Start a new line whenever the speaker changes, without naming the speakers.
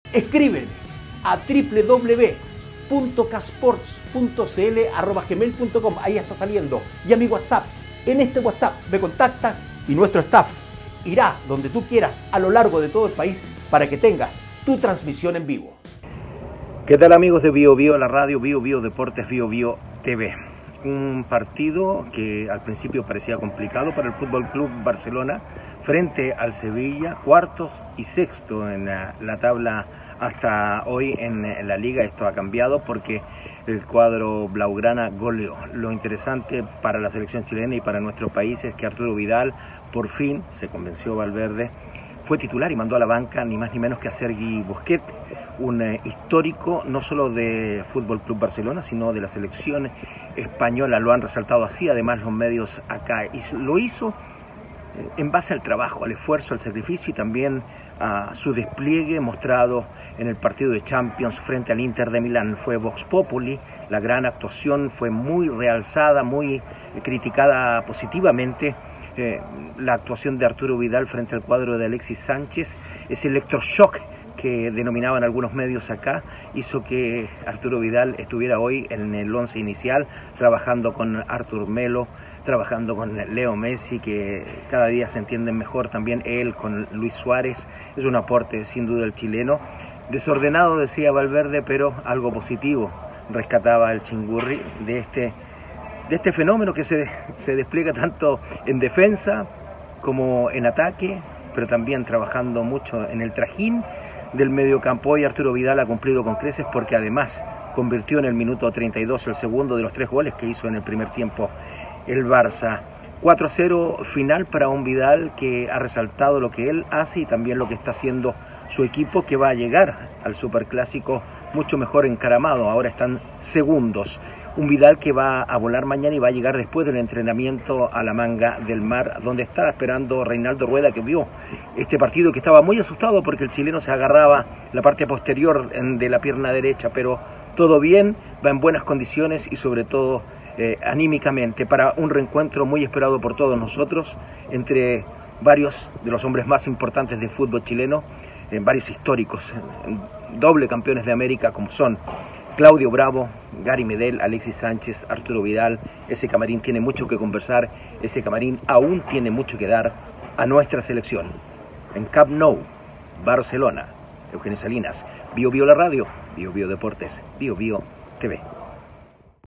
Escríbeme a www.casports.cl@gmail.com. Ahí está saliendo. Y a mi WhatsApp. En este WhatsApp me contactas y nuestro staff irá donde tú quieras a lo largo de todo el país para que tengas tu transmisión en vivo.
¿Qué tal, amigos de Bio Bio, la radio Bio Bio Deportes, Bio Bio TV? Un partido que al principio parecía complicado para el Fútbol Club Barcelona frente al Sevilla, cuartos y sexto en la tabla hasta hoy en la liga. Esto ha cambiado porque el cuadro blaugrana goleó. Lo interesante para la selección chilena y para nuestro país es que Arturo Vidal por fin se convenció Valverde, fue titular y mandó a la banca ni más ni menos que a Sergi Busquets, un histórico no solo de Fútbol Club Barcelona, sino de la selección española. Lo han resaltado así, además los medios acá, y lo hizo en base al trabajo, al esfuerzo, al sacrificio y también a su despliegue mostrado en el partido de Champions frente al Inter de Milán. Fue Vox Populi, la gran actuación fue muy realzada, muy criticada positivamente. La actuación de Arturo Vidal frente al cuadro de Alexis Sánchez, ese electroshock que denominaban algunos medios acá, hizo que Arturo Vidal estuviera hoy en el once inicial, trabajando con Artur Melo, trabajando con Leo Messi, que cada día se entienden mejor, también él con Luis Suárez. Es un aporte sin duda el chileno. Desordenado, decía Valverde, pero algo positivo rescataba el Chingurri de este fenómeno que se despliega tanto en defensa como en ataque, pero también trabajando mucho en el trajín del mediocampo. Y Arturo Vidal ha cumplido con creces porque además convirtió en el minuto 32 el segundo de los 3 goles que hizo en el primer tiempo el Barça. 4-0 final para un Vidal que ha resaltado lo que él hace y también lo que está haciendo su equipo, que va a llegar al Superclásico mucho mejor encaramado. Ahora están segundos. Un Vidal que va a volar mañana y va a llegar después del entrenamiento a la Manga del Mar, donde está esperando Reinaldo Rueda, que vio este partido, que estaba muy asustado porque el chileno se agarraba la parte posterior de la pierna derecha, pero todo bien, va en buenas condiciones y sobre todo anímicamente para un reencuentro muy esperado por todos nosotros entre varios de los hombres más importantes del fútbol chileno, varios históricos, doble campeones de América como son Claudio Bravo, Gary Medel, Alexis Sánchez, Arturo Vidal. Ese camarín tiene mucho que conversar, ese camarín aún tiene mucho que dar a nuestra selección. En Camp Nou, Barcelona, Eugenio Salinas, Bio Bio la radio, Bio Bio Deportes, Bio Bio TV.